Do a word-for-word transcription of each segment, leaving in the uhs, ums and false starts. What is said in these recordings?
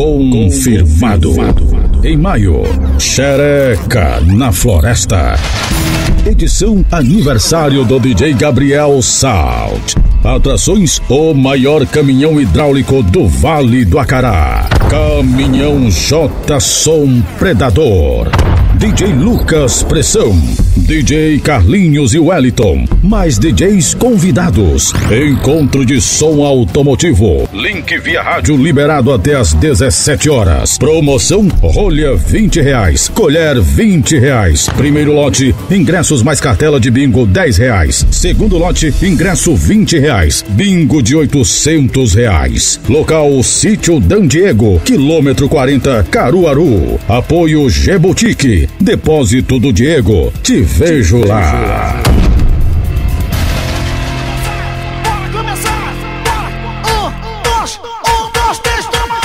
Confirmado. Em maio, Xereca na Floresta. Edição aniversário do D J Gabriel Salt. Atrações: o maior caminhão hidráulico do Vale do Acará. Caminhão J Som Predador. D J Lucas Pressão, D J Carlinhos e Wellington, mais D Js convidados. Encontro de som automotivo. Link via rádio liberado até às dezessete horas. Promoção: rolha vinte reais, colher vinte reais. Primeiro lote, ingressos mais cartela de bingo dez reais. Segundo lote, ingresso vinte reais. Bingo de oitocentos reais. Local: Sítio Dan Diego, quilômetro quarenta, Caruaru. Apoio G Boutique. Depósito do Diego. Te vejo lá. Bora começar! Bora! Um, dois, um, dois, três, toma!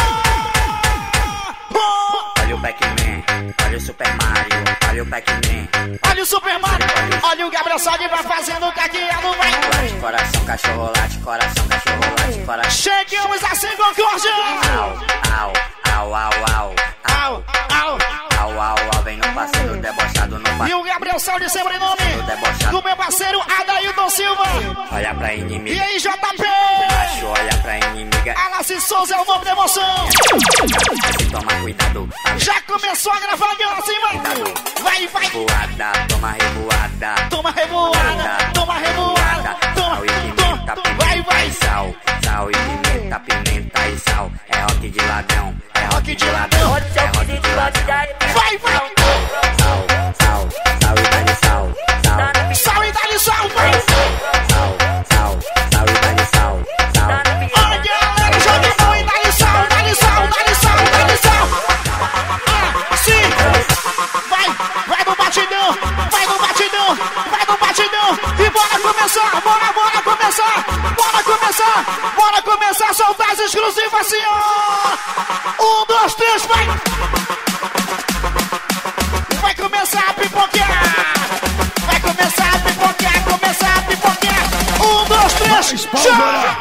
Olha o Pac-Man, olha o Super Mario, olha o Pac-Man. Olha o Super Mario, olha o Gabriel Salt vai fazendo caqueado, vai! Late, coração, cachorro, late, coração, cachorro, late, coração. Chegamos assim, Concórdia! Au, au, au, au, au, Au, au! au, au, au, vem no parceiro debochado no E parceiro. o Gabriel Salt, sobrenome Debochado. do meu parceiro Adailton Silva. Olha pra E inimiga, aí, J P? macho, olha pra inimiga. Alassi Souza é o nome da emoção. Se toma cuidado, Já começou a gravar assim, vai! Vai, vai! revoada, toma revoada. Toma revoada, toma revoada, toma, Sal e pimenta, toma, vai, vai! pimenta e sal. Sal e pimenta, pimenta e sal. É rock de ladrão, é rock de ladrão, é rock de ladrão. Vai, vai! Sal, sal, sal e dá-lhe sal. Sal, Sal e dá-lhe sal, vai! sal, sal, sal e dá-lhe sal. Sal. Olha, galera, joga a mão e dá-lhe sal, dá-lhe sal, dá-lhe sal, dá-lhe sal! Ah, sim! Vai, vai no batidão, vai no batidão, vai no batidão! E bora começar, bora, bora começar! Bora começar, bora começar a soltar as exclusivas assim, ó! Um, dois, três, vai! Vai começar a pipoquear! Vai começar a pipoquear, começar a pipoquear! Um, dois, três, chama!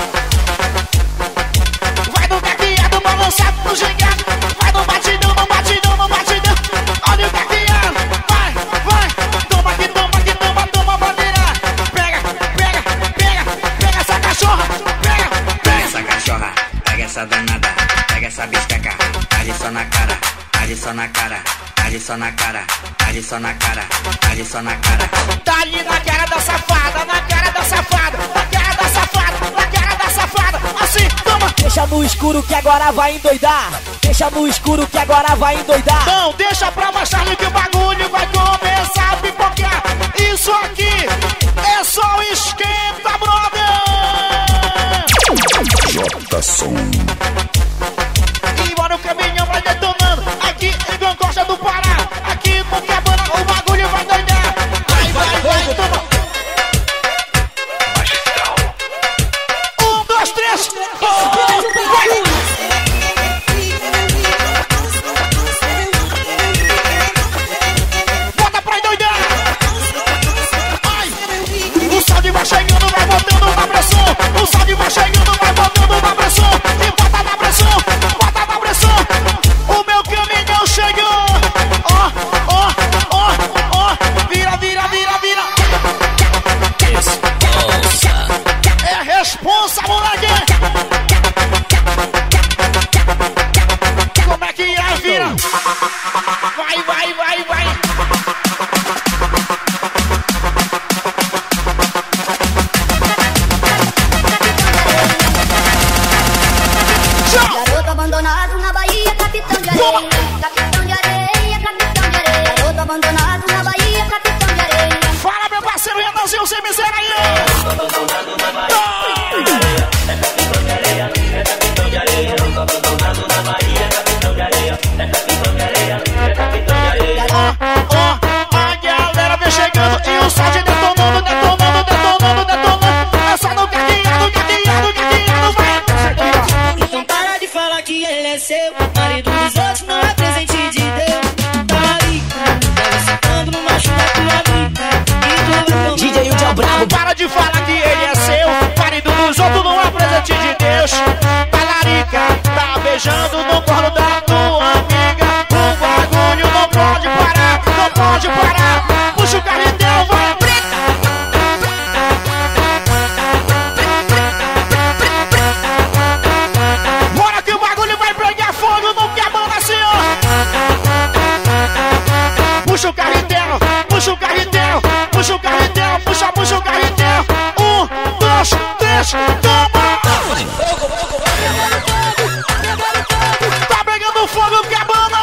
Vai no caqueado, balançado no gingado! Vai no batidão, no batidão, no batidão! Olha o caqueado! Vai, vai! Toma aqui, toma aqui, toma, toma bandeira! Pega, pega, pega, pega essa cachorra! Pega, Pega pega! essa cachorra, pega essa danada, pega essa bisteca, age só na cara, age só na cara, age só na cara, age só na cara, age só na cara. Tá ali na cara da safada, na cara da safada, na cara da safada, na cara da safada! Assim, toma! Deixa no escuro que agora vai endoidar. Deixa no escuro que agora vai endoidar. Não, deixa pra mais tarde que o bagulho vai começar a pipocar. Isso aqui é só esquenta, brother! J Som. E embora o caminhão vai detonando. Aqui em Concordia do Pará. Aqui no Cabana o bagulho vai doidar. Vai, vai, vai, toma! Um, dois, três! Vai! Bota pra endoidar! Ai! O salve vai chegando, vai botando na pressão! O salve vai chegando, vai botando na pressão! E bota na pressão! Bota na pressão! O meu caminhão chegou! Ó, ó, ó, ó! Vira, vira, vira, vira! É responsa, moleque! Como é que é, vira? Vai, vai, vai, vai! Garoto abandonado na Bahia, capitão de areia. Capitão de areia, capitão de areia. Garoto abandonado na Bahia, capitão de areia. Fala, meu parceiro Renanzinho, sem miséria aí! Ó, ó, a galera vem chegando e o som de detonando, detonando, detonando, detonando. É só no caqueado, caqueado, caqueado, vai! Então para de falar que ele é seu. Marido dos outros não é presente de Deus. Tá aí, tá sentando no macho da tua amiga. E tu vai tomar. D J Udi é o brabo. Para de falar que ele é seu. Marido dos outros não é presente de Deus. Talarica, tá beijando no corno pode parar. Puxa o carretel, vai. Bora que o bagulho vai pegar fogo no quebra assim, ó. Puxa o carretel, puxa o carretel, puxa o carretel, puxa, puxa o carretel. Um, dois, três, toma! Tá pegando fogo, cabana!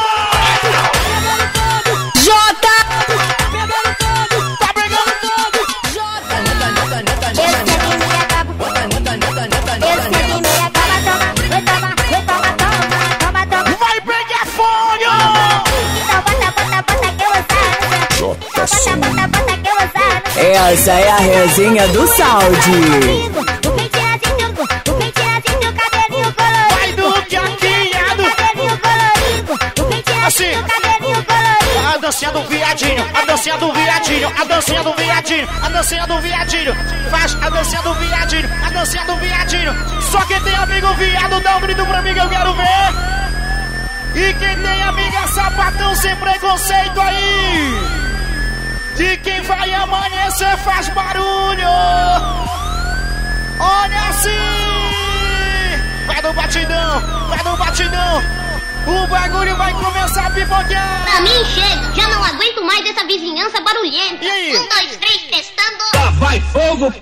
Jota! Tá pegando fogo! Jota! Esse aqui me acaba. Esse aqui me acaba. Toma, toma, toma, toma, toma. Vai pegar fogo! Então bota, bota, bota que eu vou usar. Bota, bota, bota que eu vou usar. Essa é a resenha do Saúde. O penteadinho, o penteadinho, cabelinho colorido. Vai do caqueado! Cabelinho colorido. O penteadinho, Assim. cabelinho colorido. A dancinha do viadinho, a dancinha do viadinho, a dancinha do viadinho, a dancinha do viadinho. Faz a dancinha do viadinho, a dancinha do viadinho. Só quem tem amigo viado, dá um grito pra mim que eu quero ver. E quem tem amiga sapatão sem preconceito aí. De quem vai amanhecer faz barulho. Olha assim. Vai no batidão, vai no batidão. O bagulho vai começar a pipoquear. Pra mim chega, já não aguento mais essa vizinhança barulhenta. E aí? Um, dois, três, testando. Vai fogo!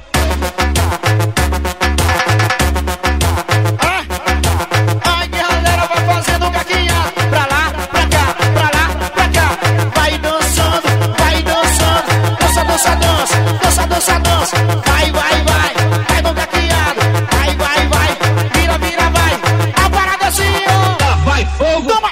Ah, ai, que galera vai fazendo caquinha. Pra lá, pra cá, pra lá, pra cá. Vai dançando, vai dançando. Dança, dança, dança, dança, dança, dança. Vai, vai, vai, vai no caqueado. Vai, vai, vai, vira, vira, vai. A parada assim, ó. Vai fogo! Toma!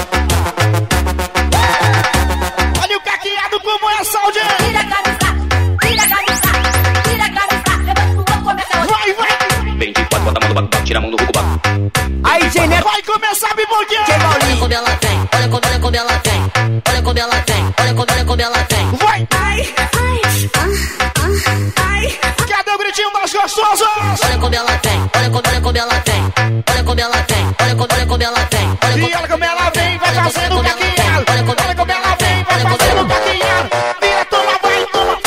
Olha o caqueado como é saúde. Tira a cabeça, tira a cabeça, tira a cabeça. Levanta pro corpo, começa hoje. Vai, vai, Vem de quatro, bota a mão no bagulho, tira a mão do rugo, bagulho. Aí, Genê, vai começar a pipoquear. Olha como ela vem, olha como, olha como ela vem. Olha como ela vem, olha como, olha como ela vem. Vai! Ai, ai, ai. Cadê o gritinho das gostosas? Olha como ela vem, olha como, olha como ela vem. Olha como ela vem, olha como, olha como ela vem. Olha E como, olha como ela vem, vai olha como, fazendo olha como ela vem. caqueado. Olha como, Olha como ela vem, vai olha como, fazendo olha como. caqueado. Vira, toma, vai, toma.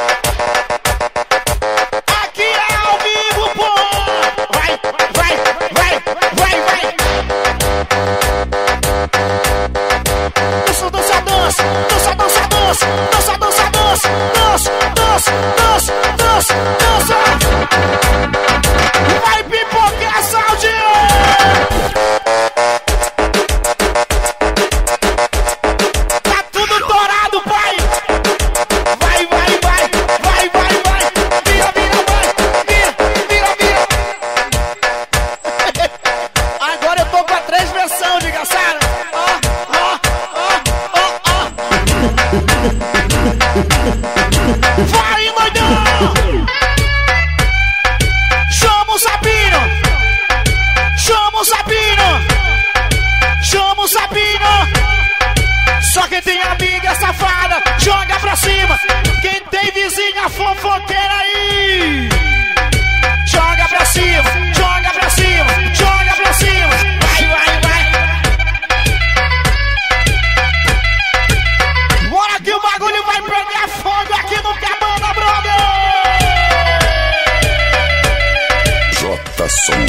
Aqui é ao vivo, pô. Vai, vai, vai, vai, vai. Dança, dança, dança. Dança, dança, dança. Dança, dança, dança. Dança, dança, dança, dança, dança. Vai pipocar, saúde. Tá tudo torado, pai! Vai, vai, vai, vai, vai, vai! Vira, vira, vai! Vira, vira, vira! Agora eu tô com a três versões, desgraçada! Ó, ó, ó, ó, ó! Vai, doidão! Chama o Sabino! Chama o Sabino! Chama o Sabino! Só quem tem amiga safada, joga pra cima. Quem tem vizinha fofoqueira aí, joga pra cima, joga pra cima, joga pra cima. Vai, vai, vai. Bora que o bagulho vai pegar fogo aqui no Cabana, brother. J Som.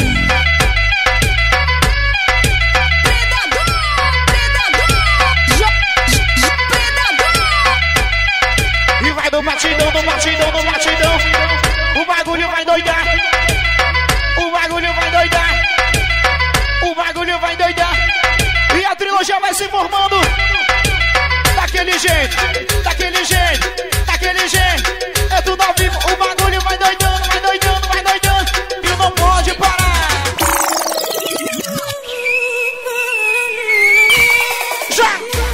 E vai do batidão, do batidão, do batidão. O bagulho vai doidar. O bagulho vai doidar. O bagulho vai doidar. E a trilogia vai se formando. Daquele jeito, daquele jeito, daquele jeito. É tudo ao vivo. O bagulho vai doidando, vai doidando, vai doidando. E não pode parar. Já!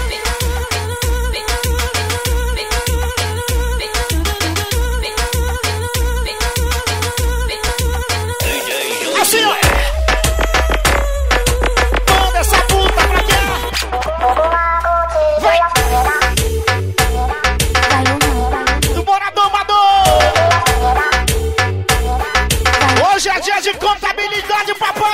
Assim, ó. Manda essa puta pra cá. Vai. Do Morador Amador. Hoje é dia de contabilidade, papai.